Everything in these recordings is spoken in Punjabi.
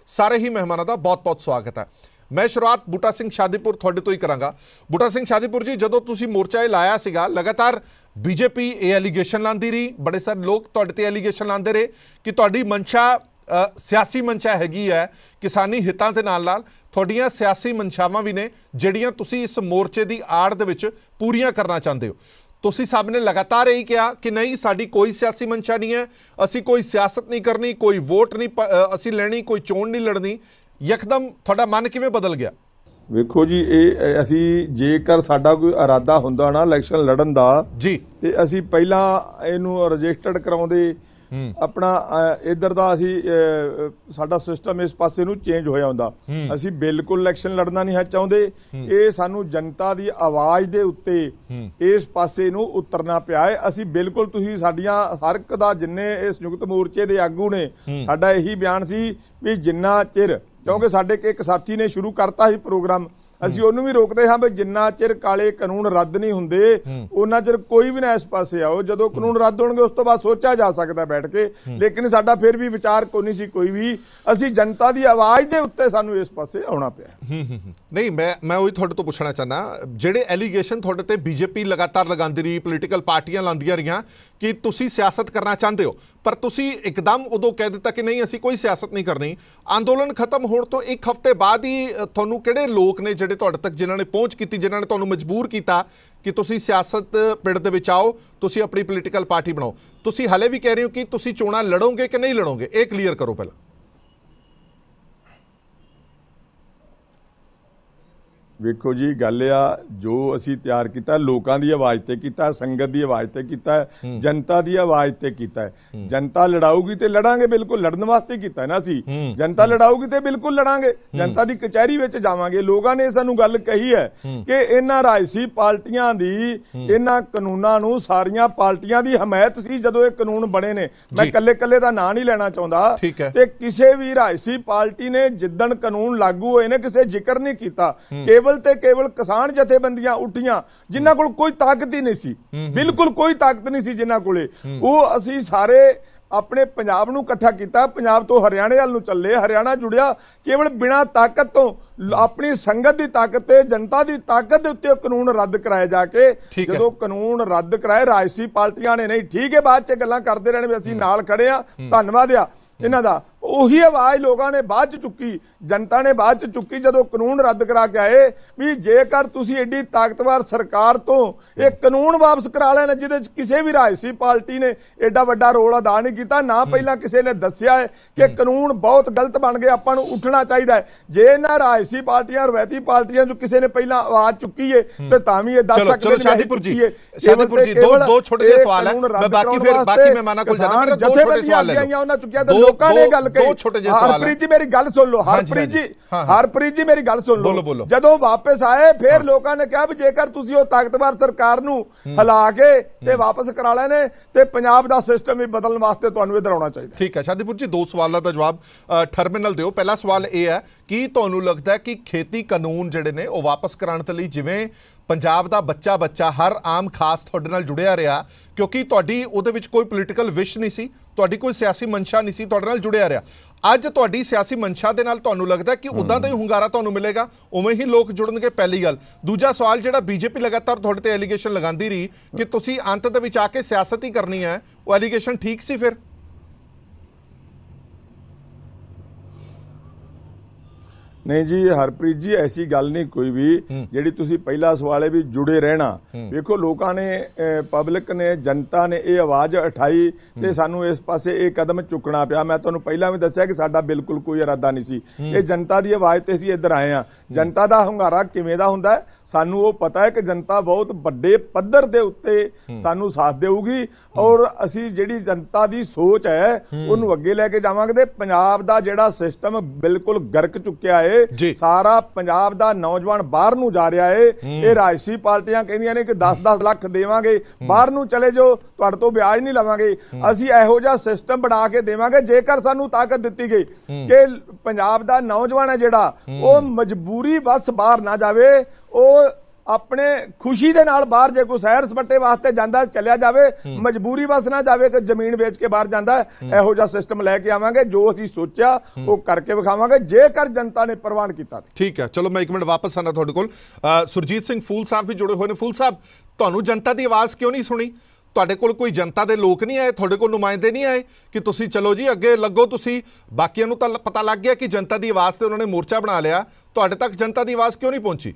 सारे ही मेहमानों का बहुत बहुत स्वागत है। मैं शुरुआत बूटा सिंह शादीपुर थोड़े तो ही करांगा। बूटा सिंह शादीपुर जी, जदों तुसीं मोर्चा लाया सीगा, लगातार बीजेपी ये एलीगेशन लांदी रही, बड़े सारे लोग तुहाडे ते एलीगेशन लांदे रहे कि तुहाडी मंशा सियासी मंशा हैगी है, किसानी हितां दे नाल नाल तुहाडीआं सियासी मंशावां भी ने जिहड़ियां तुसीं इस मोर्चे की आड़ दे विच पूरीआं करना चाहते हो। तुसी साहब ने लगातार यही कहा कि नहीं, साडी कोई सियासी मंशा नहीं है, असी कोई सियासत नहीं करनी, कोई वोट नहीं असी लेनी, कोई चोण नहीं लड़नी। यकदम थोड़ा मन किवें बदल गया? वेखो जी, ये असी जेकर साडा कोई इरादा हुंदा ना इलैक्शन लड़न दा जी, ते असी पहला इहनूं रजिस्टर्ड कराउंदे अपना इधर दा असी साडा सिस्टम इस पासे नूं चेंज होया हुंदा। असी बिल्कुल इलैक्शन लड़ना नहीं है चाहुंदे। ये सानू जनता दी आवाज़ दे उत्ते इस पासे नूं उतरना पिया है। असी बिल्कुल तुसीं साडीआं हर एक दा जिन्ने इस संयुक्त मोर्चे दे आगू ने साडा यही बयान सी भी जिन्ना चिर, क्योंकि साडे एक साथी ने शुरू करता ही प्रोग्राम, असी उन्होंने भी रोकते हाँ भी जिन्ना चिर काले कानून रद्द नहीं होंगे उन्ना चिर कोई भी ना इस पासे आओ। जो कानून रद्द होणगे उस तो बाद सोचा जा सकता बैठ के, लेकिन साडा फिर भी विचार कोई नहीं सी कोई भी। असी जनता दी आवाज़ दे उत्ते सानू इस पासे आउणा पिया। नहीं, मैं वही थोड़े तो पूछना चाहना, जेडे एलीगेशन थोड़े ते बीजेपी लगातार लगांदी रही, पोलीटिकल पार्टियां लांदियां रहियां कि तुसी सियासत करना चाहते हो, पर तुसी एकदम उदों कह दिता कि नहीं असी कोई सियासत नहीं करनी। अंदोलन खत्म होने तो एक हफ्ते बाद ही तुहानू किहड़े लोग ने जिहड़े तुहाडे तक जिन्हां ने पहुंच की, जिन्हां ने तुहानू मजबूर किया कि तुसी सियासत पिंड दे विच आओ, तुसी अपनी पोलीटिकल पार्टी बनाओ? तुसी हाले भी कह रहे हो कि तुसी चोणां लड़ोगे कि नहीं लड़ोगे? ये क्लीयर करो पहला। वेखो जी, गल आ जो असी तैयार किया लोगों की आवाज़ ते किया, संगत की आवाज़ ते किया, जनता की आवाज़ ते किया। जनता लड़ाऊगी तो लड़ांगे, बिल्कुल लड़न वास्ते किया ना असी। जनता लड़ाऊगी तो बिल्कुल लड़ांगे, जनता की कचहरी में जावांगे। लोगों ने सानू गल कही है कि इन्हां राजसी पार्टियां दी इन्हां कानूनां नूं सारियां पार्टियां दी हमायत सी जदों ये कानून बने ने। मैं कल्ले कल्ले दा नाम नहीं लेना चाहुंदा ते किसी भी राजसी पार्टी ने जिद्दण कानून लागू होए ने किसी जिक्र नहीं किया। केवल ते केवल किसान जथेबंदियां उठियां जिन्हां कोल कोई ताकत ही नहीं सी, बिल्कुल कोई ताकत नहीं सी जिन्हां कोले। वो असी सारे अपने पंजाब नूं इकट्ठा किया, पंजाब तो हरियाणे वाल नूं चले, हरियाणा जुड़िया केवल बिना ताकत तो अपनी संगत की ताकत ते जनता की ताकत के उत्ते कानून रद्द कराए जाके। जो कानून रद्द कराए राजसी पार्टियां ने नहीं, ठीक है, बाद च गल्लां करते रहने भी असीं नाल खड़े आ, धन्नवाद आ इन्हां दा। उही आवाज़ लोगों ने बाद च चुकी, जनता ने बाद च चुकी जदों कानून रद्द करा के आए भी जेकर तुसीं एडी ताकतवर सरकार तो एक कानून वापस करा लेना जिहदे च किसी भी राजसी पार्टी ने एडा वड्डा रोल अदा नहीं किया ना। पहला किसी ने दस्सिया है कि कानून बहुत गलत बन गए, आपां नूं उठना चाहिए। जे इन्हां राजसी पार्टियां रवायती पार्टियां जो किसी ने पहला आवाज़ चुकी है तो तां भी ये दस सकदे ने। शादीपुर जी दो छोटे ਜਿਹੇ सवाल है, मैं बाकी मेहमानां कोल जाना, मेरे दो छोटे सवाल है उन्हां चुकिया ते लोकां ने गल दो छोटे ਜਿਹੇ सवाल। हरप्रीत जी मेरी गल सुन लो, हरप्रीत जी मेरी गल सुन लो। जदों वापस आए फिर लोगों ने कहा भी जेकर तुसीं ओह ताकतवर सरकार नूं हिला के ते वापस करा लेने ते पंजाब दा सिस्टम ही बदलण वास्ते तुहानूं इधर आउणा चाहिए। ठीक है शादीपुर जी, दो सवालों का जवाब टर्मिनल दिओ। पहला सवाल यह है कि तुहानूं लगदा है कि खेती कानून जिहड़े ने ओह वापस कराउण ते लई जिवें पंजाब दा बच्चा बच्चा हर आम खास तुहाडे नाल जुड़िया रहा, क्योंकि तुहाडी उहदे विच कोई पोलीटिकल विश नहीं सी, तुहाडी कोई सियासी मंशा नहीं सी, तुहाडे नाल जुड़िया रहा। अज तुहाडी सियासी मंशा दे नाल तुहानूं लगदा कि उदां दा ही हुंगारा तुहानूं मिलेगा, उवें ही लोग जुड़नगे? पहली गल। दूजा सवाल, जिहड़ा बीजेपी लगातार तुहाडे ते एलीगेशन लगांदी रही कि तुसीं अंत दे विच आके सियासत ही करनी है, वो एलीगेशन ठीक सी फिर? नहीं जी हरप्रीत जी, ऐसी गल नहीं कोई भी जिहड़ी तुसीं पहला सवाल है भी जुड़े रहना। देखो लोगों ने पब्लिक ने जनता ने ये आवाज़ उठाई ते सानू इस पासे ये कदम चुकना पिया। मैं तुहानूं पहला भी दस्सिया कि साडा बिल्कुल कोई इरादा नहीं सी, ये जनता की आवाज़ ते असीं इधर आए हैं। जनता का हुंगारा किवें दा हुंदा है सानू वो पता है कि जनता बहुत वड्डे पद्धर दे उत्ते सानू साथ देऊगी और असीं जिहड़ी जनता की सोच है उहनूं अगे लैके जावांगे ते पंजाब दा जिहड़ा सिस्टम बिल्कुल गरक चुक्या है। सारा पंजाब दा नौजवान बाहर नूं जा रहा है। ये राजसी पार्टियां कहंदियां ने कि 10-10 लाख देवांगे, बाहर नूं चले जाओ, तुहाडे तो ब्याज नहीं लवांगे। असीं इहो जिहा सिस्टम बना के देवांगे जेकर सानू ताकत दित्ती गई कि पंजाब दा नौजवान है जिहड़ा वो मजबूरी बस बाहर ना जावे, वो ਆਪਣੇ ਖੁਸ਼ੀ ਦੇ ਨਾਲ ਬਾਹਰ ਜੇ ਕੋਈ ਸੈਰ ਸਪੱਟੇ ਵਾਸਤੇ ਜਾਂਦਾ ਚੱਲਿਆ ਜਾਵੇ, ਮਜਬੂਰੀ ਵਸ ਨਾ ਜਾਵੇ ਕਿ ਜ਼ਮੀਨ ਵੇਚ ਕੇ ਬਾਹਰ ਜਾਂਦਾ। ਇਹੋ ਜਿਹਾ ਸਿਸਟਮ ਲੈ ਕੇ ਆਵਾਂਗੇ, ਜੋ ਅਸੀਂ ਸੋਚਿਆ ਉਹ ਕਰਕੇ ਵਿਖਾਵਾਂਗੇ ਜੇਕਰ ਜਨਤਾ ਨੇ ਪ੍ਰਵਾਨ ਕੀਤਾ। ਠੀਕ ਹੈ, ਚਲੋ ਮੈਂ 1 ਮਿੰਟ ਵਾਪਸ ਆਣਾ ਤੁਹਾਡੇ ਕੋਲ। ਸੁਰਜੀਤ ਸਿੰਘ ਫੂਲ ਸਾਹਿਬ ਵੀ ਜੁੜੇ ਹੋਏ ਨੇ। ਫੂਲ ਸਾਹਿਬ, ਤੁਹਾਨੂੰ ਜਨਤਾ ਦੀ ਆਵਾਜ਼ ਕਿਉਂ ਨਹੀਂ ਸੁਣੀ? ਤੁਹਾਡੇ ਕੋਲ ਕੋਈ ਜਨਤਾ ਦੇ ਲੋਕ ਨਹੀਂ ਆਏ, ਤੁਹਾਡੇ ਕੋਲ ਨੁਮਾਇੰਦੇ ਨਹੀਂ ਆਏ ਕਿ ਤੁਸੀਂ ਚਲੋ ਜੀ ਅੱਗੇ ਲੱਗੋ? ਤੁਸੀਂ ਬਾਕੀਆਂ ਨੂੰ ਤਾਂ ਪਤਾ ਲੱਗ ਗਿਆ ਕਿ ਜਨਤਾ ਦੀ ਆਵਾਜ਼ ਤੇ ਉਹਨਾਂ ਨੇ ਮੋਰਚਾ ਬਣਾ ਲਿਆ, ਤੁਹਾਡੇ ਤੱਕ ਜਨਤਾ ਦੀ ਆਵਾਜ਼ ਕਿਉਂ ਨਹੀਂ ਪਹੁੰਚੀ?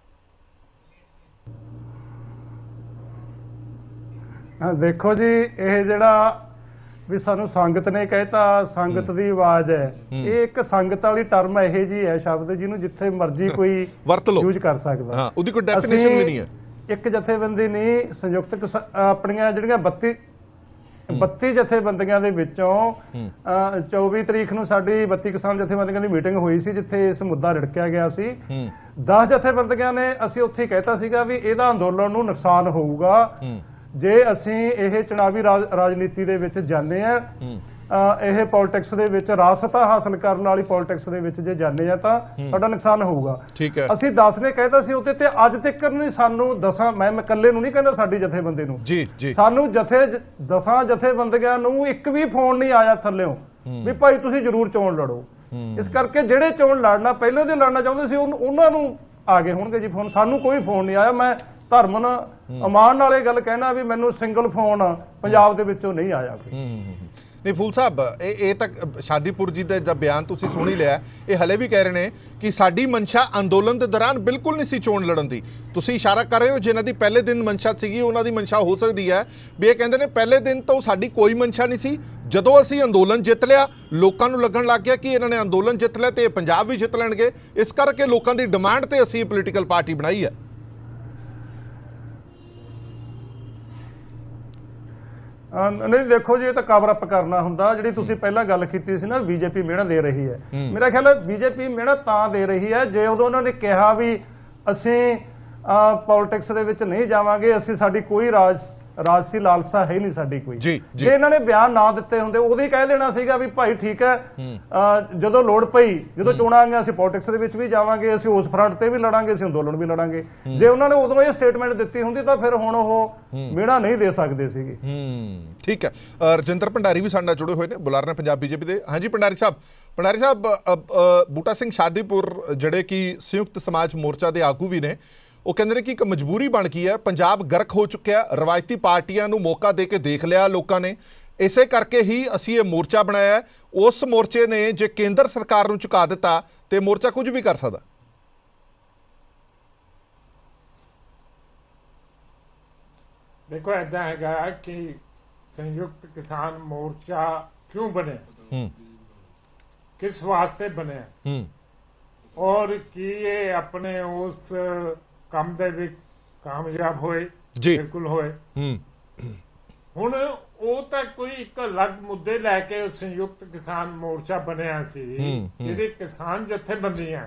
ਦੇਖੋ ਜੀ, ਇਹ ਜਿਹੜਾ ਵੀ ਸਾਨੂੰ ਸੰਗਤ ਨੇ ਕਹਿਤਾ ਸੰਗਤ ਦੀ ਆਵਾਜ਼ ਹੈ, ਇਹ ਇੱਕ ਸੰਗਤ ਵਾਲੀ ਟਰਮ ਇਹ ਜੀ ਹੈ ਸ਼ਬਦ ਜਿਹਨੂੰ ਜਿੱਥੇ ਮਰਜ਼ੀ ਕੋਈ ਵਰਤ ਲਓ, ਯੂਜ਼ ਕਰ ਸਕਦਾ। ਹਾਂ, ਉਹਦੀ ਕੋਈ ਡੈਫੀਨੇਸ਼ਨ ਵੀ ਨਹੀਂ ਹੈ। ਇੱਕ ਜਥੇਬੰਦੀ ਨਹੀਂ, ਸੰਯੁਕਤ ਆਪਣੀਆਂ ਜਿਹੜੀਆਂ 32 ਜਥੇਬੰਦੀਆਂ ਦੇ ਵਿੱਚੋਂ 24 ਤਰੀਕ ਨੂੰ ਸਾਡੀ 32 ਕਿਸਾਨ ਜਥੇਬੰਦੀਆਂ ਦੀ ਮੀਟਿੰਗ ਹੋਈ ਸੀ ਜਿੱਥੇ ਇਸ ਮੁੱਦਾ ਰਿੜਕਿਆ ਗਿਆ ਸੀ। 10 ਜਥੇਬੰਦੀਆਂ ਨੇ ਅਸੀਂ ਉੱਥੇ ਕਹਿਤਾ ਸੀਗਾ ਵੀ ਇਹਦਾ ਅੰਦੋਲਨ ਨੂੰ ਨੁਕਸਾਨ ਹੋਊਗਾ ਜੇ ਅਸੀਂ ਇਹ ਚੁਣਾਵੀ ਰਾਜਨੀਤੀ ਦੇ ਵਿੱਚ ਜਾਂਦੇ ਆ, ਇਹ ਪੋਲਿਟਿਕਸ ਦੇ ਵਿੱਚ ਰਾਸਤਾ ਹਾਸਲ ਕਰਨ ਵਾਲੀ ਪੋਲਿਟਿਕਸ ਦੇ ਵਿੱਚ ਜੇ ਜਾਂਦੇ ਆ ਤਾਂ ਸਾਡਾ ਨੁਕਸਾਨ ਹੋਊਗਾ। ਠੀਕ ਹੈ, ਅਸੀਂ 10 ਨੇ ਕਹਿਤਾ ਸੀ ਉੱਤੇ ਤੇ ਅੱਜ ਤੱਕ ਨਹੀਂ ਸਾਨੂੰ 10 ਮੈਂ ਇਕੱਲੇ ਨੂੰ ਨਹੀਂ ਕਹਿੰਦਾ, ਸਾਡੀ ਜਥੇਬੰਦੀ ਨੂੰ ਜੀ ਜੀ ਸਾਨੂੰ 10 ਜਥੇਬੰਦੀਆਂ ਨੂੰ ਇੱਕ ਵੀ ਫੋਨ ਨਹੀਂ ਆਇਆ ਥੱਲਿਓਂ ਵੀ ਭਾਈ ਤੁਸੀਂ ਜ਼ਰੂਰ ਚੋਣ ਲੜੋ। ਇਸ ਕਰਕੇ ਜਿਹੜੇ ਚੋਣ ਲੜਨਾ ਪਹਿਲੇ ਦੇ ਲੜਨਾ ਚਾਹੁੰਦੇ ਸੀ ਉਹਨਾਂ ਨੂੰ ਆ ਗਏ ਹੋਣਗੇ ਜੀ ਫੋਨ, ਸਾਨੂੰ ਕੋਈ ਫੋਨ ਨਹੀਂ ਆਇਆ। ਮੈਂ ਧਰਮਨ ਅਮਾਨ ਨਾਲ ਇਹ ਗੱਲ ਕਹਿਣਾ ਵੀ ਮੈਨੂੰ ਸਿੰਗਲ ਫੋਨ ਪੰਜਾਬ ਦੇ ਵਿੱਚੋਂ ਨਹੀਂ ਆਇਆ। ਨਹੀਂ ਫੂਲ ਸਾਹਿਬ, ਇਹ ਤੱਕ ਸ਼ਾਦੀਪੁਰ ਜੀ ਦਾ ਜਦ ਬਿਆਨ ਤੁਸੀਂ ਸੁਣ ਹੀ ਲਿਆ, ਇਹ ਹਲੇ ਵੀ ਕਹਿ ਰਹੇ ਨੇ ਕਿ ਸਾਡੀ ਮਨਸ਼ਾ ਅੰਦੋਲਨ ਦੇ ਦੌਰਾਨ ਬਿਲਕੁਲ ਨਹੀਂ ਸੀ ਚੋਣ ਲੜਨ ਦੀ। ਤੁਸੀਂ ਇਸ਼ਾਰਾ ਕਰ ਰਹੇ ਹੋ ਜਿਨ੍ਹਾਂ ਦੀ ਪਹਿਲੇ ਦਿਨ ਮਨਸ਼ਾ ਸੀਗੀ ਉਹਨਾਂ ਦੀ ਮਨਸ਼ਾ ਹੋ ਸਕਦੀ ਹੈ ਵੀ ਇਹ ਕਹਿੰਦੇ ਨੇ ਪਹਿਲੇ ਦਿਨ ਤੋਂ ਸਾਡੀ ਕੋਈ ਮਨਸ਼ਾ ਨਹੀਂ ਸੀ, ਜਦੋਂ ਅਸੀਂ ਅੰਦੋਲਨ ਜਿੱਤ ਲਿਆ ਲੋਕਾਂ ਨੂੰ ਲੱਗਣ ਲੱਗ ਗਿਆ ਕਿ ਇਹਨਾਂ ਨੇ ਅੰਦੋਲਨ ਜਿੱਤ ਲਿਆ ਤੇ ਪੰਜਾਬ ਵੀ ਜਿੱਤ ਲੈਣਗੇ, ਇਸ ਕਰਕੇ ਲੋਕਾਂ ਦੀ ਡਿਮਾਂਡ ਤੇ ਅਸੀਂ ਪੋਲੀਟੀਕਲ ਪਾਰਟੀ ਬਣਾਈ ਹੈ। ਨਹੀਂ ਦੇਖੋ ਜੀ, ਇਹ ਤਾਂ ਕਵਰ ਅਪ ਕਰਨਾ ਹੁੰਦਾ। ਜਿਹੜੀ ਤੁਸੀਂ ਪਹਿਲਾਂ ਗੱਲ ਕੀਤੀ ਸੀ ਨਾ ਬੀਜੇਪੀ ਮਿਹਨਤ ਦੇ ਰਹੀ ਹੈ, ਮੇਰਾ ਖਿਆਲ ਹੈ ਬੀਜੇਪੀ ਮਿਹਨਤ ਤਾਂ ਦੇ ਰਹੀ ਹੈ ਜੇ ਉਦੋਂ ਉਹਨਾਂ ਨੇ ਕਿਹਾ ਵੀ ਅਸੀਂ ਪੋਲਿਟਿਕਸ ਦੇ ਵਿੱਚ ਨਹੀਂ ਜਾਵਾਂਗੇ, ਅਸੀਂ ਸਾਡੀ ਕੋਈ ਰਾਜਸੀ ਲਾਲਸਾ ਹੈ ਨਹੀਂ ਸਾਡੀ ਕੋਈ। ਜੇ ਇਹਨਾਂ ਨੇ ਬਿਆਨ ਨਾ ਦਿੱਤੇ ਹੁੰਦੇ ਉਦੋਂ ਹੀ ਕਹਿ ਦੇਣਾ ਸੀਗਾ ਵੀ ਭਾਈ ਠੀਕ ਹੈ, ਜਦੋਂ ਲੋੜ ਪਈ ਜਦੋਂ ਚੋਣਾਂ ਆਈਆਂ ਅਸੀਂ ਪੋਲਿਟਿਕਸ ਦੇ ਵਿੱਚ ਵੀ ਜਾਵਾਂਗੇ, ਅਸੀਂ ਉਸ ਫਰੰਟ ਤੇ ਵੀ ਲੜਾਂਗੇ, ਅਸੀਂ ਅੰਦੋਲਨ ਵੀ ਲੜਾਂਗੇ। ਜੇ ਉਹਨਾਂ ਨੇ ਉਦੋਂ ਇਹ ਸਟੇਟਮੈਂਟ ਦਿੱਤੀ ਹੁੰਦੀ ਤਾਂ ਫਿਰ ਹੁਣ ਉਹ ਮਿਹਣਾ ਨਹੀਂ ਦੇ ਸਕਦੇ ਸੀਗੇ। ਠੀਕ ਹੈ, ਰਜਿੰਦਰ ਭੰਡਾਰੀ ਵੀ ਸਾਡੇ ਨਾਲ ਜੁੜੇ ਹੋਏ ਨੇ, ਬੁਲਾਰੇ ਨੇ ਪੰਜਾਬ ਬੀਜੇਪੀ ਦੇ। ਹਾਂਜੀ ਭੰਡਾਰੀ ਸਾਹਿਬ, ਬੂਟਾ ਸਿੰਘ ਸ਼ਾਦੀਪੁਰ ਜਿਹੜੇ ਕਿ ਸੰਯੁਕਤ ਸਮਾਜ ਮੋਰਚਾ ਦੇ ਆਗੂ ਵੀ ਨੇ, ਉਹ ਕਹਿੰਦੇ ਨੇ ਕਿ ਇੱਕ ਮਜਬੂਰੀ ਬਣ ਗਈ ਹੈ, ਪੰਜਾਬ ਗਰਕ ਹੋ ਚੁੱਕਿਆ, ਰਵਾਇਤੀ ਪਾਰਟੀਆਂ ਨੂੰ ਮੌਕਾ ਦੇ ਕੇ ਦੇਖ ਲਿਆ ਲੋਕਾਂ ਨੇ, ਇਸੇ ਕਰਕੇ ਹੀ ਅਸੀਂ ਇਹ ਮੋਰਚਾ ਬਣਾਇਆ। ਉਸ ਮੋਰਚੇ ਨੇ ਜੇ ਕੇਂਦਰ ਸਰਕਾਰ ਨੂੰ ਝੁਕਾ ਦਿੱਤਾ ਤੇ ਮੋਰਚਾ ਕੁਝ ਵੀ ਕਰ ਸਕਦਾ। देखो ऐसा है कि संयुक्त किसान मोर्चा क्यों बने, किस वास्ते बने और कि ये अपने उस काम दे विच कामयाब होए, बिल्कुल होए। हुण ਉਹ ਤਾਂ ਕੋਈ ਇੱਕ ਅਲੱਗ ਮੁੱਦੇ ਲੈ ਕੇ ਸੰਯੁਕਤ ਕਿਸਾਨ ਮੋਰਚਾ ਬਣਿਆ ਸੀ, ਜਿਹੜੇ ਕਿਸਾਨ ਜਥੇਬੰਦੀਆਂ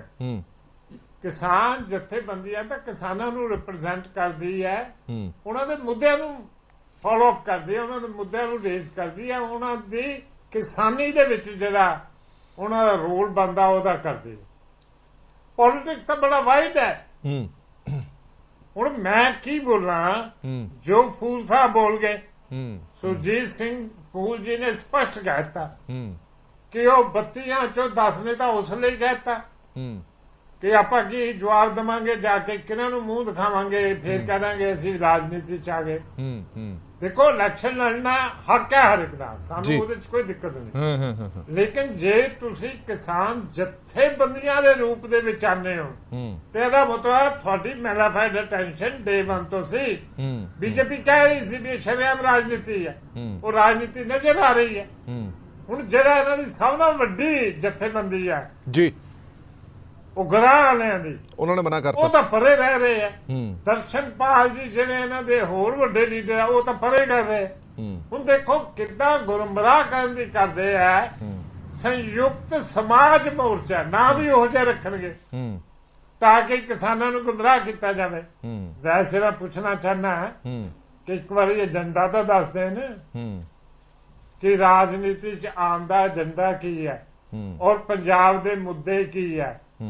ਤਾਂ ਕਿਸਾਨਾਂ ਨੂੰ ਰਿਪਰੈਜ਼ੈਂਟ ਕਰਦੀ ਹੈ, ਉਹਨਾਂ ਦੇ ਮੁੱਦਿਆਂ ਨੂੰ ਫੋਲੋ ਅਪ ਕਰਦੀ ਹੈ, ਉਹਨਾਂ ਦੇ ਮੁੱਦਿਆਂ ਨੂੰ ਰੇਜ਼ ਕਰਦੀ ਹੈ, ਉਹਨਾਂ ਦੀ ਕਿਸਾਨੀ ਦੇ ਵਿੱਚ ਜਿਹੜਾ ਉਹਨਾਂ ਦਾ ਰੋਲ ਬਣਦਾ ਉਹਦਾ ਕਰਦੀ ਹੈ। ਪੋਲਿਟਿਕਸ ਤਾਂ ਬੜਾ ਵਾਈਡ ਹੈ। ਹੁਣ ਮੈਂ ਕੀ ਬੋਲਾਂ, ਜੋ ਫੂਲ ਸਾਹਿਬ ਬੋਲ ਗਏ, ਸੁਰਜੀਤ ਸਿੰਘ ਫੂਲ ਜੀ ਨੇ ਸਪਸ਼ਟ ਕਹਿਤਾ ਕਿ ਉਹ 32 ਚੋਂ 10 ਨੇ ਤਾਂ ਉਸ ਲਈ ਕਹਿਤਾ ਕਿ ਆਪਾਂ ਕੀ ਜਵਾਬ ਦੇਵਾਂਗੇ, ਜਾ ਕੇ ਕਿਹਨਾਂ ਨੂੰ ਮੂੰਹ ਦਿਖਾਵਾਂਗੇ, ਫਿਰ ਕਹਿ ਦਾਂਗੇ ਅਸੀਂ ਰਾਜਨੀਤੀ ਚ ਆ ਗਏ। ਦੇਖੋ ਇਲੈਕਸ਼ਨ ਲੜਨਾ ਹੱਕ ਹੈ ਹਰ ਇੱਕ ਦਾ, ਸਾਨੂੰ ਉਹਦੇ ਚ ਕੋਈ ਦਿੱਕਤ ਨਹੀਂ, ਲੇਕਿਨ ਜੇ ਤੁਸੀਂ ਕਿਸਾਨ ਜਥੇਬੰਦੀਆਂ ਦੇ ਰੂਪ ਦੇ ਵਿੱਚ ਆਉਂਦੇ ਹੋ ਤੇ ਇਹਦਾ ਮਤਲਬ ਤੁਹਾਡੀ ਮੈਨੀਫੈਸਟੋ ਅਟੈਂਸ਼ਨ ਡੇ 1 ਤੋਂ ਸੀ। ਬੀਜੇਪੀ ਕਹਿ ਰਹੀ ਸੀ ਵੀ ਸ਼ਰੇਆਮ ਰਾਜਨੀਤੀ ਹੈ, ਉਹ ਰਾਜਨੀਤੀ ਨਜ਼ਰ ਆ ਰਹੀ ਹੈ। ਹੁਣ ਜਿਹੜਾ ਇਹਨਾਂ ਦੀ ਸਭ ਤੋਂ ਵੱਡੀ ਜਥੇਬੰਦੀ ਹੈ ਜੀ, ਉਹ ਗਰਾਂ ਵਾਲਿਆਂ ਦੀ, ਉਹਨਾਂ ਨੇ ਮਨਾ ਕਰਤਾ, ਉਹ ਤਾਂ ਪਰੇ ਰਹਿ ਰਹੇ ਆ। ਦਰਸ਼ਨਪਾਲ ਜੀ ਜਿਹੜੇ ਇਹਨਾਂ ਦੇ ਹੋਰ ਵੱਡੇ ਲੀਡਰ ਆ ਉਹ ਤਾਂ ਪਰੇ ਕਰ ਰਹੇ। ਹੁਣ ਦੇਖੋ ਕਿੱਦਾਂ ਗੁੰਮਰਾਹ ਕਰਨ ਦੀ ਕਰਦੇ ਆ। ਸੰਯੁਕਤ ਸਮਾਜ ਮੋਰਚਾ ਨਾ ਵੀ ਉਹ ਜਿਹਾ ਰੱਖਣਗੇ ਤਾਂ ਕਿ ਕਿਸਾਨਾਂ ਨੂੰ ਗੁੰਮਰਾਹ ਕੀਤਾ ਜਾਵੇ। ਵੈਸੇ ਮੈਂ ਪੁੱਛਣਾ ਚਾਹੁੰਦਾ ਕਿ ਇੱਕ ਵਾਰੀ ਏਜੰਡਾ ਤਾਂ ਦੱਸ ਦੇਣ ਕਿ ਰਾਜਨੀਤੀ ਚ ਆਉਣ ਦਾ ਏਜੰਡਾ ਕੀ ਹੈ ਔਰ ਪੰਜਾਬ ਦੇ ਮੁੱਦੇ ਕੀ ਹੈ।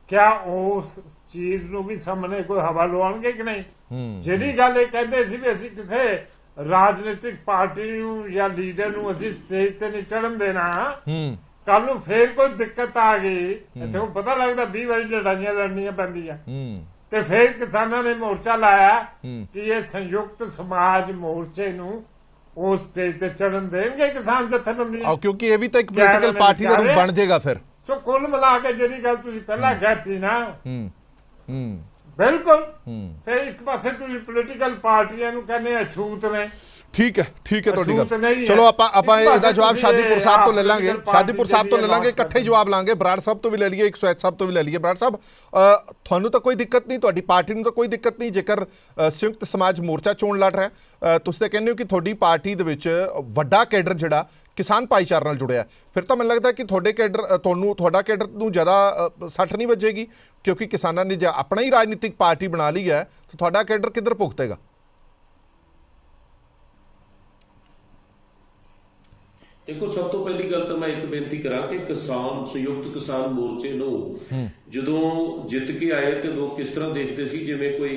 क्या उस चीज ਨੂੰ ਵੀ ਸਾਹਮਣੇ ਕੋਈ ਹਵਾ ਲਵਾਉਣਗੇ ਕਿ ਨਹੀਂ? ਜਿਹੜੀ ਗੱਲ ਇਹ ਕਹਿੰਦੇ ਸੀ ਵੀ ਅਸੀਂ ਕਿਸੇ ਰਾਜਨੀਤਿਕ ਪਾਰਟੀ ਨੂੰ ਜਾਂ ਲੀਡਰ ਨੂੰ ਅਸੀਂ ਸਟੇਜ ਤੇ ਨਹੀਂ ਚੜਨ ਦੇਣਾ, ਕੱਲ ਨੂੰ ਫੇਰ ਕੋਈ ਦਿੱਕਤ ਆ ਗਈ, ਇੱਥੇ ਪਤਾ ਲੱਗਦਾ 20 ਵਾਰੀ ਲੜਾਈਆਂ ਲੜਨੀਆਂ ਪੈਂਦੀਆਂ, ਤੇ ਫਿਰ ਕਿਸਾਨਾਂ ਨੇ ਮੋਰਚਾ ਲਾਇਆ ਕਿ ਇਹ ਸੰਯੁਕਤ ਸਮਾਜ ਮੋਰਚੇ ਨੂੰ ਉਸ ਸਟੇਜ ਤੇ ਚੜਨ ਦੇਣਗੇ ਕਿਸਾਨ ਜਥੇਬੰਦੀਆਂ, ਕਿਉਂਕਿ ਇਹ ਵੀ ਤਾਂ ਇੱਕ ਪੋਲੀਟੀਕਲ ਪਾਰਟੀ ਦਾ ਰੂਪ ਬਣ ਜਾਏਗਾ ਫਿਰ। ਸੋ ਕੁੱਲ ਮਿਲਾ ਕੇ ਜਿਹੜੀ ਗੱਲ ਤੁਸੀਂ ਪਹਿਲਾਂ ਕਹਿਤੀ ਨਾ, ਬਿਲਕੁਲ, ਫਿਰ ਇੱਕ ਪਾਸੇ ਤੁਸੀਂ ਪੋਲੀਟੀਕਲ ਪਾਰਟੀਆਂ ਨੂੰ ਕਹਿੰਦੇ ਅਛੂਤ ਨੇ। ਠੀਕ ਹੈ ਤੁਹਾਡੀ ਗੱਲ। ਚਲੋ ਆਪਾਂ ਇਹਦਾ ਜਵਾਬ ਸ਼ਾਦੀਪੁਰ ਸਾਹਿਬ ਤੋਂ ਲੈ ਲਾਂਗੇ, ਸ਼ਾਦੀਪੁਰ ਸਾਹਿਬ ਤੋਂ ਲੈ ਲਾਂਗੇ, ਇਕੱਠੇ ਜਵਾਬ ਲਾਂਗੇ। ਬਰਾੜ ਸਾਹਿਬ ਤੋਂ ਵੀ ਲੈ ਲਈਏ, ਇੱਕ ਸੁਹੈਦ ਸਾਹਿਬ ਤੋਂ ਵੀ ਲੈ ਲਈਏ। ਬਰਾੜ ਸਾਹਿਬ, ਤੁਹਾਨੂੰ ਤਾਂ ਕੋਈ ਦਿੱਕਤ ਨਹੀਂ, ਤੁਹਾਡੀ ਪਾਰਟੀ ਨੂੰ ਤਾਂ ਕੋਈ ਦਿੱਕਤ ਨਹੀਂ ਜੇਕਰ ਸੰਯੁਕਤ ਸਮਾਜ ਮੋਰਚਾ ਚੋਣ ਲੜ ਰਿਹਾ। ਤੁਸੀਂ ਤਾਂ ਕਹਿੰਦੇ ਹੋ ਕਿ ਤੁਹਾਡੀ ਪਾਰਟੀ ਦੇ ਵਿੱਚ ਵੱਡਾ ਕੇਡਰ ਜਿਹੜਾ ਕਿਸਾਨ ਭਾਈਚਾਰੇ ਨਾਲ ਜੁੜਿਆ, ਫਿਰ ਤਾਂ ਮੈਨੂੰ ਲੱਗਦਾ ਕਿ ਤੁਹਾਡਾ ਕੇਡਰ ਨੂੰ ਜ਼ਿਆਦਾ ਸੱਟ ਨਹੀਂ ਵੱਜੇਗੀ, ਕਿਉਂਕਿ ਕਿਸਾਨਾਂ ਨੇ ਜੇ ਆਪਣਾ ਹੀ ਰਾਜਨੀਤਿਕ ਪਾਰਟੀ ਬਣਾ ਲਈ ਹੈ ਤਾਂ ਤੁਹਾਡਾ ਕੇਡਰ ਕਿੱਧਰ ਭੁਗਤੇਗਾ? देखो, सब तो पहली गल तो मैं एक बेनती करा कि संयुक्त किसान मोर्चे ਨੂੰ ਜਦੋਂ ਜਿੱਤ ਕੇ ਆਏ ਤੇ ਲੋਕ ਕਿਸ ਤਰ੍ਹਾਂ ਦੇਖਦੇ ਸੀ ਜਿਵੇਂ ਕੋਈ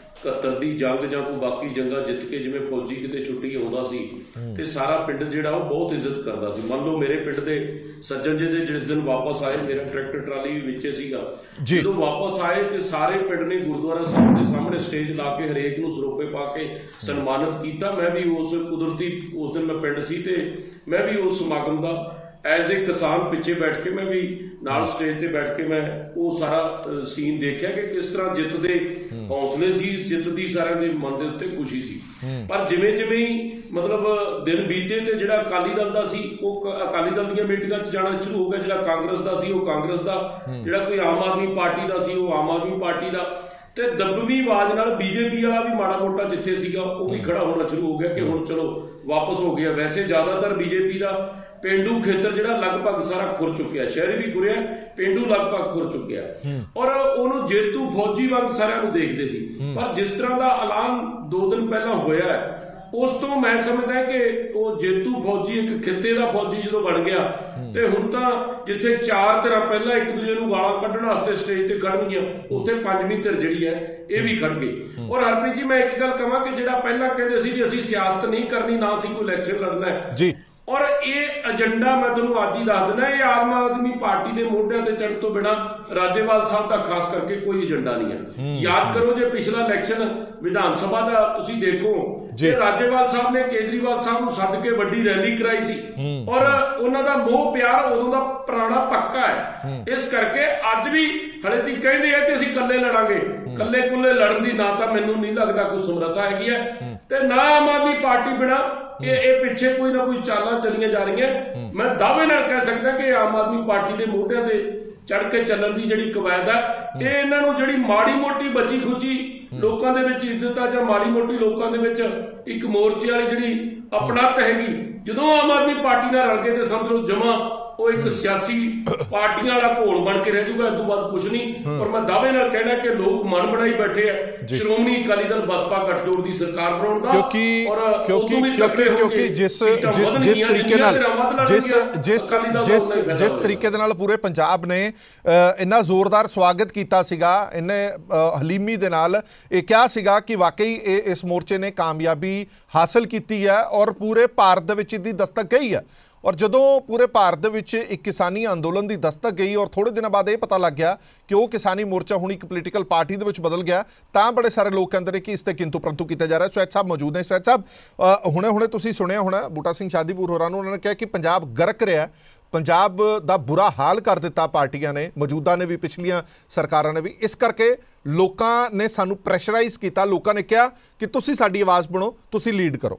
71 ਦੀ ਜੰਗ ਜਾਂ ਕੋਈ ਬਾਕੀ ਜੰਗਾਂ ਜਿੱਤ ਕੇ ਜਿਵੇਂ ਫੌਜੀ ਕਿਤੇ ਛੁੱਟੀ ਆਉਂਦਾ ਸੀ ਤੇ ਸਾਰਾ ਪਿੰਡ ਜਿਹੜਾ ਉਹ ਬਹੁਤ ਇੱਜ਼ਤ ਕਰਦਾ ਸੀ। ਮੰਨ ਲਓ ਮੇਰੇ ਪਿੰਡ ਦੇ ਸੱਜਣ ਜੀ ਦੇ ਜਿਸ ਦਿਨ ਵਾਪਸ ਆਏ, ਮੇਰਾ ਟਰੈਕਟਰ ਟਰਾਲੀ ਵੀ ਵਿੱਚੇ ਸੀਗਾ, ਜਦੋਂ ਵਾਪਸ ਆਏ ਤੇ ਸਾਰੇ ਪਿੰਡ ਨੇ ਗੁਰਦੁਆਰਾ ਸਾਹਿਬ ਦੇ ਸਾਹਮਣੇ ਸਟੇਜ ਲਾ ਕੇ ਹਰੇਕ ਨੂੰ ਸਰੋਪੇ ਪਾ ਕੇ ਸਨਮਾਨਿਤ ਕੀਤਾ। ਮੈਂ ਵੀ ਉਸ ਕੁਦਰਤੀ ਉਸ ਦਿਨ ਮੈਂ ਪਿੰਡ ਸੀ ਤੇ ਮੈਂ ਵੀ ਉਸ ਸਮਾਗਮ ਦਾ ਐਜ਼ ਏ ਕਿਸਾਨ ਪਿੱਛੇ ਬੈਠ ਕੇ ਮੈਂ ਵੀ ਨਾਲ ਸਟੇਜ ਤੇ ਬੈਠ ਕੇ ਮੈਂ ਉਹ ਸਾਰਾ ਸੀਨ ਦੇਖਿਆ ਕਿ ਕਿਸ ਤਰ੍ਹਾਂ ਜਿੱਤ ਦੇ ਹੌਸਲੇ ਸੀ, ਜਿੱਤ ਦੀ ਸਾਰਿਆਂ ਦੇ ਮਨ ਦੇ ਉੱਤੇ ਖੁਸ਼ੀ ਸੀ। ਪਰ ਜਿਵੇਂ ਹੀ ਮਤਲਬ ਦਿਨ ਬੀਤੇ ਤੇ ਜਿਹੜਾ ਅਕਾਲੀ ਦਲ ਦਾ ਸੀ ਉਹ ਅਕਾਲੀ ਦਲ ਦੀਆਂ ਮੀਟਿੰਗਾਂ 'ਚ ਜਾਣਾ ਸ਼ੁਰੂ ਹੋ ਗਿਆ, ਜਿਹੜਾ ਕਾਂਗਰਸ ਦਾ ਸੀ ਉਹ ਕਾਂਗਰਸ ਦਾ, ਜਿਹੜਾ ਕੋਈ ਆਮ ਆਦਮੀ ਪਾਰਟੀ ਦਾ ਸੀ ਉਹ ਆਮ ਆਦਮੀ ਪਾਰਟੀ ਦਾ, ਤੇ ਦੱਬਵੀਂ ਆਵਾਜ਼ ਨਾਲ ਬੀਜੇਪੀ ਵਾਲਾ ਵੀ ਮਾੜਾ ਮੋਟਾ ਜਿੱਥੇ ਸੀਗਾ ਉਹ ਵੀ ਖੜਾ ਹੋਣਾ ਸ਼ੁਰੂ ਹੋ ਗਿਆ ਕਿ ਹੁਣ ਚਲੋ ਵਾਪਸ ਹੋ ਗਿਆ। ਵੈਸੇ ਜ਼ਿਆਦਾਤਰ ਬੀਜੇਪੀ ਦਾ ਪੇਂਡੂ ਖੇਤਰ ਜਿਹੜਾ ਲਗਭਗ ਸਾਰਾ ਖੁਰ ਚੁੱਕਿਆ, ਸ਼ਹਿਰੀ ਵੀ ਖੁਰਿਆ, ਪੇਂਡੂ ਲਗਭਗ ਖੁਰ ਚੁੱਕਿਆ ਔਰ ਉਹਨੂੰ ਜੇਤੂ ਫੌਜੀ ਵਾਂਗ ਸਾਰਿਆਂ ਨੂੰ ਦੇਖਦੇ ਸੀ। ਪਰ ਜਿਸ ਤਰ੍ਹਾਂ ਦਾ ਐਲਾਨ 2 ਦਿਨ ਪਹਿਲਾਂ ਹੋਇਆ ਉਸ ਤੋਂ ਮੈਂ ਸਮਝਦਾ ਕਿ ਉਹ ਜੇਤੂ ਫੌਜੀ ਇੱਕ ਖਿੱਤੇ ਦਾ ਫੌਜੀ ਜਦੋਂ ਬਣ ਗਿਆ ਤੇ ਹੁਣ ਤਾਂ ਜਿੱਥੇ 4 ਧਿਰਾਂ ਪਹਿਲਾਂ ਇੱਕ ਦੂਜੇ ਨੂੰ ਗਾਲਾਂ ਕੱਢਣ ਵਾਸਤੇ ਸਟੇਜ ਤੇ ਖੜਨਗੀਆਂ, ਉੱਥੇ 5ਵੀਂ ਧਿਰ ਜਿਹੜੀ ਹੈ ਇਹ ਵੀ ਖੜ ਗਈ। ਔਰ ਹਰਪ੍ਰੀਤ ਜੀ, ਮੈਂ ਇੱਕ ਗੱਲ ਕਹਾਂ ਕਿ ਜਿਹੜਾ ਪਹਿਲਾਂ ਕਹਿੰਦੇ ਸੀ ਵੀ ਅਸੀਂ ਸਿਆਸਤ ਨਹੀਂ ਕਰਨੀ, ਨਾ ਅਸੀਂ ਕੋਈ ਇਲੈਕਸ਼ਨ ਲੜਨਾ ਹੈ ਜੀ, ਔਰ ਇਹ ਏਜੰਡਾ ਮੈਂ ਤੁਹਾਨੂੰ ਅੱਜ ਹੀ ਦੱਸ ਦਿੰਦਾ, ਇਹ ਆਮ ਆਦਮੀ ਪਾਰਟੀ ਦੇ ਮੋਢਿਆਂ ਤੇ ਚੜ੍ਹਨ ਤੋਂ ਬਿਨਾਂ ਰਾਜੇਵਾਲ ਸਾਹਿਬ ਦਾ ਖਾਸ ਕਰਕੇ ਕੋਈ ਏਜੰਡਾ ਨਹੀਂ ਹੈ। ਯਾਦ ਕਰੋ ਜੇ ਪਿਛਲਾ ਇਲੈਕਸ਼ਨ ਵਿਧਾਨ ਸਭਾ ਦਾ ਤੁਸੀਂ ਦੇਖੋ ਜੇ ਰਾਜੇਵਾਲ ਸਾਹਿਬ ਨੇ ਕੇਜਰੀਵਾਲ ਸਾਹਿਬ ਨੂੰ ਸੱਦ ਕੇ ਵੱਡੀ ਰੈਲੀ ਕਰਾਈ ਸੀ ਔਰ ਉਹਨਾਂ ਦਾ ਮੋਹ ਪਿਆਰ ਉਦੋਂ ਦਾ ਪੁਰਾਣਾ ਪੱਕਾ ਹੈ। ਇਸ ਕਰਕੇ ਅੱਜ ਵੀ ਹਲੇ ਤੱਕ ਕਹਿੰਦੇ ਆ ਕਿ ਅਸੀਂ ਇਕੱਲੇ ਲੜਾਂਗੇ, ਇਕੱਲੇ ਕੁੱਲੇ ਲੜਨ ਦੀ ਨਾ ਤਾਂ ਮੈਨੂੰ ਨਹੀਂ ਲੱਗਦਾ ਕੋਈ ਸਮਰੱਥਾ ਹੈਗੀ ਹੈ ਤੇ ਨਾ ਆਮ ਆਦਮੀ ਪਾਰਟੀ ਬਿਨਾਂ ਇਹ ਪਿੱਛੇ ਕੋਈ ਨਾ ਕੋਈ ਚਾਲਾਂ ਚੱਲੀਆਂ ਜਾ ਰਹੀਆਂ। ਮੈਂ ਦਾਅਵੇ ਨਾਲ ਕਹਿ ਸਕਦਾ ਕਿ ਆਮ ਆਦਮੀ ਪਾਰਟੀ ਦੇ ਮੋਢਿਆਂ ਤੇ ਚੜ ਕੇ ਚੱਲਣ ਦੀ ਜਿਹੜੀ ਕਵਾਇਦ ਹੈ ਇਹ ਇਹਨਾਂ ਨੂੰ ਜਿਹੜੀ ਮਾੜੀ ਮੋਟੀ ਬਚੀ ਖੁਚੀ ਲੋਕਾਂ ਦੇ ਵਿੱਚ ਇੱਜ਼ਤ ਆ ਜਾਂ ਮਾੜੀ ਮੋਟੀ ਲੋਕਾਂ ਦੇ ਵਿੱਚ ਇੱਕ ਮੋਰਚੇ ਵਾਲੀ ਜਿਹੜੀ ਆਪਣਤ ਹੈਗੀ, ਜਦੋਂ ਆਮ ਆਦਮੀ ਪਾਰਟੀ ਨਾਲ ਰਲ ਕੇ ਤੇ ਸਮਝ ਲਓ ਜਮਾ ਉਹ ਇੱਕ ਸਿਆਸੀ ਪਾਰਟੀਆਂ ਵਾਲਾ ਘੋਲ ਬਣ ਕੇ ਰਹਿ ਜਾਊਗਾ, ਇਸ ਤੋਂ ਬਾਅਦ ਕੁਝ ਨਹੀਂ। ਪਰ ਮੈਂ ਦਾਅਵੇ ਨਾਲ ਕਹਿਣਾ ਕਿ ਲੋਕ ਮਨ ਬਣਾਈ ਬੈਠੇ ਆ ਸ਼੍ਰੋਮਣੀ ਅਕਾਲੀ ਦਲ ਬਸਪਾ ਗੱਠਜੋੜ ਦੀ ਸਰਕਾਰ ਬਣਾਉਣ ਦਾ, ਕਿਉਂਕਿ ਜਿਸ ਤਰੀਕੇ ਦੇ ਨਾਲ ਪੂਰੇ ਪੰਜਾਬ ਨੇ ਇੰਨਾ ਜ਼ੋਰਦਾਰ ਸਵਾਗਤ ਕੀਤਾ ਸੀਗਾ, ਇੰਨੇ ਹਲੀਮੀ ਦੇ ਨਾਲ ਇਹ ਕਿਹਾ ਸੀਗਾ ਕਿ ਵਾਕਈ ਇਸ ਮੋਰਚੇ ਨੇ ਕਾਮਯਾਬੀ ਹਾਸਲ ਕੀਤੀ ਹੈ ਔਰ ਪੂਰੇ ਭਾਰਤ ਦੇ ਵਿੱਚ ਇਹਦੀ ਦਸਤਕ ਗਈ ਹੈ। ਔਰ ਜਦੋਂ ਪੂਰੇ ਭਾਰਤ ਦੇ ਵਿੱਚ ਇੱਕ ਕਿਸਾਨੀ ਅੰਦੋਲਨ ਦੀ ਦਸਤਕ ਗਈ ਔਰ ਥੋੜੇ ਦਿਨਾਂ ਬਾਅਦ ਇਹ ਪਤਾ ਲੱਗ ਗਿਆ ਕਿ ਉਹ ਕਿਸਾਨੀ ਮੋਰਚਾ ਹੁਣ ਇੱਕ ਪੋਲੀਟੀਕਲ ਪਾਰਟੀ ਦੇ ਵਿੱਚ ਬਦਲ ਗਿਆ, ਤਾਂ ਬੜੇ ਸਾਰੇ ਲੋਕ ਕਹਿੰਦੇ ਨੇ ਕਿ ਇਸ ਤੇ ਕਿੰਤੂ ਪ੍ਰੰਤੂ ਕੀਤਾ ਜਾ ਰਿਹਾ। ਸੁਹੈਦ ਸਾਹਿਬ ਮੌਜੂਦ ਨੇ। ਸੁਹੈਦ ਸਾਹਿਬ, ਹੁਣੇ ਤੁਸੀਂ ਸੁਣਿਆ ਹੋਣਾ ਬੂਟਾ ਸਿੰਘ ਸ਼ਾਦੀਪੁਰ ਹੋਰਾਂ ਨੂੰ, ਉਹਨਾਂ ਨੇ ਕਿਹਾ ਕਿ ਪੰਜਾਬ ਗਰਕ ਰਿਹਾ, ਪੰਜਾਬ ਦਾ ਬੁਰਾ ਹਾਲ ਕਰ ਦਿੱਤਾ ਪਾਰਟੀਆਂ ਨੇ, ਮੌਜੂਦਾ ਨੇ ਵੀ, ਪਿਛਲੀਆਂ ਸਰਕਾਰਾਂ ਨੇ ਵੀ। ਇਸ ਕਰਕੇ ਲੋਕਾਂ ਨੇ ਸਾਨੂੰ ਪ੍ਰੈਸ਼ਰਾਈਜ਼ ਕੀਤਾ, ਲੋਕਾਂ ਨੇ ਕਿਹਾ ਕਿ ਤੁਸੀਂ ਸਾਡੀ ਆਵਾਜ਼ ਬਣੋ, ਤੁਸੀਂ ਲੀਡ ਕਰੋ।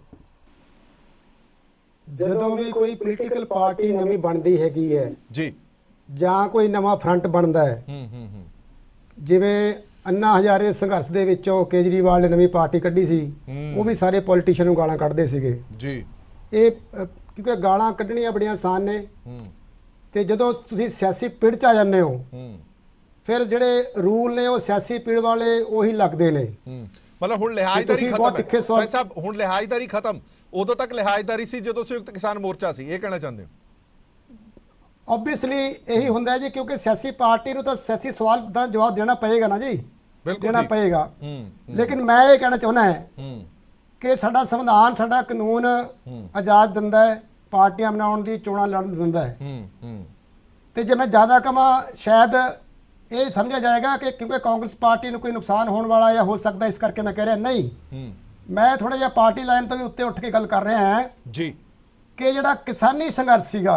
ਜਦੋਂ ਵੀ ਕੋਈ ਪੋਲੀਟੀਕਲ ਪਾਰਟੀ ਨਵੀਂ ਬਣਦੀ ਹੈਗੀ ਹੈ ਜੀ ਜਾਂ ਕੋਈ ਨਵਾਂ ਫਰੰਟ ਬਣਦਾ ਹੈ, ਜਿਵੇਂ ਅੰਨਾ ਹਜ਼ਾਰੇ ਸੰਘਰਸ਼ ਦੇ ਵਿੱਚੋਂ ਕੇਜਰੀਵਾਲ ਨੇ ਨਵੀਂ ਪਾਰਟੀ ਕੱਢੀ ਸੀ, ਉਹ ਵੀ ਸਾਰੇ ਪੋਲੀਟੀਸ਼ੀਅਨ ਨੂੰ ਗਾਲਾਂ ਕੱਢਦੇ ਸੀਗੇ ਜੀ। ਇਹ ਕਿਉਂਕਿ ਗਾਲਾਂ ਕੱਢਣੀਆਂ ਬੜੀਆਂ ਆਸਾਨ ਨੇ ਤੇ ਜਦੋਂ ਤੁਸੀਂ ਸਿਆਸੀ ਪਿੜ 'ਚ ਆ ਜਾਂਦੇ ਹੋ ਫਿਰ ਜਿਹੜੇ ਰੂਲ ਨੇ ਉਹ ਸਿਆਸੀ ਪਿੜ ਵਾਲੇ ਉਹੀ ਲੱਗਦੇ ਨੇ। ਮਤਲਬ ਹੁਣ ਲਿਹਾਜ਼ਦਾਰੀ ਖਤਮ ਹੈ ਸਾਹਿਬ, ਹੁਣ ਲਿਹਾਜ਼ਦਾਰੀ ਖਤਮ, ਉਦੋਂ ਤੱਕ ਲਿਹਾਜ਼ਦਾਰੀ ਸੀ ਜਦੋਂ ਸੰਯੁਕਤ ਕਿਸਾਨ ਮੋਰਚਾ ਸੀ, ਇਹ ਕਹਿਣਾ ਚਾਹੁੰਦੇ ਹੋ? ਆਬਵੀਅਸਲੀ ਇਹੀ ਹੁੰਦਾ ਹੈ ਜੀ, ਕਿਉਂਕਿ ਸਿਆਸੀ ਪਾਰਟੀ ਨੂੰ ਤਾਂ ਸਿਆਸੀ ਸਵਾਲ ਦਾ ਜਵਾਬ ਦੇਣਾ ਪਏਗਾ ਨਾ ਜੀ, ਬਿਲਕੁਲ ਦੇਣਾ ਠੀਕ। ਪਏਗਾ। ਲੇਕਿਨ ਮੈਂ ਇਹ ਕਹਿਣਾ ਚਾਹੁੰਦਾ ਹੈ ਕਿ ਸਾਡਾ ਸੰਵਿਧਾਨ, ਸਾਡਾ ਕਾਨੂੰਨ ਆਜ਼ਾਦ ਦਿੰਦਾ ਹੈ ਪਾਰਟੀਆਂ ਬਣਾਉਣ ਦੀ, ਚੋਣਾਂ ਲੜਨ ਦਿੰਦਾ ਹੈ। ਤੇ ਜੇ ਮੈਂ ਜ਼ਿਆਦਾ ਕਹਾਂ ਸ਼ਾਇਦ ਇਹ ਸਮਝਿਆ ਜਾਏਗਾ ਕਿ ਕਿਉਂਕਿ ਕਾਂਗਰਸ ਪਾਰਟੀ ਨੂੰ ਕੋਈ ਨੁਕਸਾਨ ਹੋਣ ਵਾਲਾ ਜਾਂ ਹੋ ਸਕਦਾ, ਇਸ ਕਰਕੇ ਮੈਂ ਕਹਿ ਰਿਹਾ ਨਹੀਂ। ਮੈਂ ਥੋੜਾ ਜਿਹਾ ਪਾਰਟੀ ਲਾਈਨ ਤੋਂ ਵੀ ਉੱਤੇ ਉੱਠ ਕੇ ਗੱਲ ਕਰ ਰਿਹਾ ਹਾਂ ਜੀ ਕਿ ਜਿਹੜਾ ਕਿਸਾਨੀ ਸੰਘਰਸ਼ ਸੀਗਾ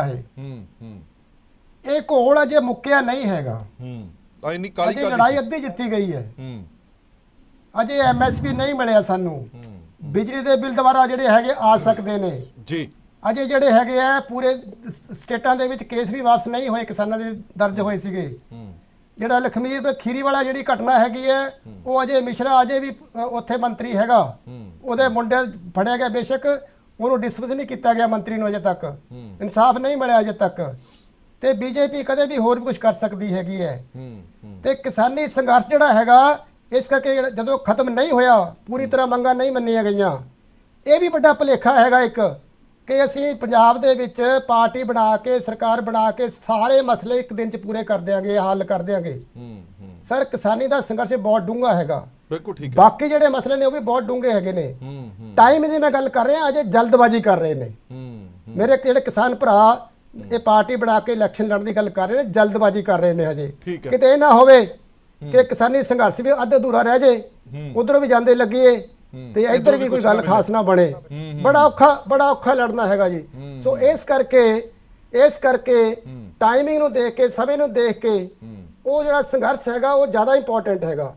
ਇਹ ਘੋਲ ਅਜੇ ਮੁੱਕਿਆ ਨਹੀਂ ਹੈਗਾ। ਇੰਨੀ ਕਾਲੀ ਅਜੇ ਲੜਾਈ ਅੱਧੀ ਜਿੱਤੀ ਗਈ ਹੈ। ਅਜੇ ਐਮਐਸਪੀ ਨਹੀਂ ਮਿਲਿਆ ਸਾਨੂੰ। ਬਿਜਲੀ ਦੇ ਬਿੱਲ ਦੁਬਾਰਾ ਜਿਹੜੇ ਹੈਗੇ ਆ ਸਕਦੇ ਨੇ ਜੀ। ਅਜੇ ਜਿਹੜੇ ਹੈਗੇ ਆ ਪੂਰੇ ਸਟੇਟਾਂ ਦੇ ਵਿੱਚ ਕੇਸ ਵੀ ਵਾਪਸ ਨਹੀਂ ਹੋਏ, ਕਿਸਾਨਾਂ ਦੇ ਦਰਜ ਹੋਏ ਸੀਗੇ। ਜਿਹੜਾ ਲਖਮੀਰ ਖੀਰੀ ਵਾਲਾ ਜਿਹੜੀ ਘਟਨਾ ਹੈਗੀ ਹੈ, ਉਹ ਅਜੇ ਮਿਸ਼ਰਾ ਅਜੇ ਵੀ ਉੱਥੇ ਮੰਤਰੀ ਹੈਗਾ, ਉਹਦੇ ਮੁੰਡੇ ਫੜਿਆ ਗਿਆ, ਬੇਸ਼ੱਕ ਉਹਨੂੰ ਡਿਸਮਿਸ ਨਹੀਂ ਕੀਤਾ ਗਿਆ ਮੰਤਰੀ ਨੂੰ, ਅਜੇ ਤੱਕ ਇਨਸਾਫ ਨਹੀਂ ਮਿਲਿਆ ਅਜੇ ਤੱਕ। ਤੇ ਬੀਜੇਪੀ ਕਦੇ ਵੀ ਹੋਰ ਵੀ ਕੁਝ ਕਰ ਸਕਦੀ ਹੈਗੀ ਹੈ। ਤੇ ਕਿਸਾਨੀ ਸੰਘਰਸ਼ ਜਿਹੜਾ ਹੈਗਾ, ਇਸ ਕਰਕੇ ਜਦੋਂ ਖਤਮ ਨਹੀਂ ਹੋਇਆ, ਪੂਰੀ ਤਰ੍ਹਾਂ ਮੰਗਾਂ ਨਹੀਂ ਮੰਨੀਆਂ ਗਈਆਂ, ਇਹ ਵੀ ਵੱਡਾ ਭੁਲੇਖਾ ਹੈਗਾ ਇੱਕ, ਕਿ ਅਸੀਂ ਪੰਜਾਬ ਦੇ ਵਿੱਚ ਪਾਰਟੀ ਬਣਾ ਕੇ, ਸਰਕਾਰ ਬਣਾ ਕੇ ਸਾਰੇ ਮਸਲੇ ਇੱਕ ਦਿਨ 'ਚ ਪੂਰੇ ਕਰ ਦਿਆਂਗੇ, ਹੱਲ ਕਰ ਦਿਆਂਗੇ। ਸਰ, ਕਿਸਾਨੀ ਦਾ ਸੰਘਰਸ਼ ਬਹੁਤ ਡੂੰਘਾ ਹੈਗਾ। ਬਿਲਕੁਲ ਠੀਕ ਹੈ। ਬਾਕੀ ਜਿਹੜੇ ਮਸਲੇ ਨੇ ਉਹ ਵੀ ਬਹੁਤ ਡੂੰਘੇ ਹੈਗੇ ਨੇ। ਟਾਈਮ ਦੀ ਮੈਂ ਗੱਲ ਕਰ ਰਿਹਾ, ਅਜੇ ਜਲਦਬਾਜ਼ੀ ਕਰ ਰਹੇ ਨੇ ਮੇਰੇ ਜਿਹੜੇ ਕਿਸਾਨ ਭਰਾ। ਇਹ ਪਾਰਟੀ ਬਣਾ ਕੇ ਇਲੈਕਸ਼ਨ ਲੜਨ ਦੀ ਗੱਲ ਕਰ ਰਹੇ ਨੇ, ਜਲਦਬਾਜ਼ੀ ਕਰ ਰਹੇ ਨੇ ਹਜੇ। ਕਿਤੇ ਇਹ ਨਾ ਹੋਵੇ ਕਿ ਕਿਸਾਨੀ ਸੰਘਰਸ਼ ਵੀ ਅੱਧ ਅਧੂਰਾ ਰਹਿ ਜੇ, ਉਧਰੋਂ ਵੀ ਜਾਂਦੇ ਲੱਗੀਏ ਤੇ ਇੱਧਰ ਵੀ ਕੋਈ ਗੱਲ ਖਾਸ ਨਾ ਬਣੇ। ਬੜਾ ਔਖਾ ਲੜਨਾ ਹੈਗਾ ਜੀ। ਸੋ ਇਸ ਕਰਕੇ ਟਾਈਮਿੰਗ ਨੂੰ ਦੇਖ ਕੇ, ਸਮੇਂ ਨੂੰ ਦੇਖ ਕੇ ਉਹ ਜਿਹੜਾ ਸੰਘਰਸ਼ ਹੈਗਾ ਉਹ ਜ਼ਿਆਦਾ ਇੰਪੋਰਟੈਂਟ ਹੈਗਾ।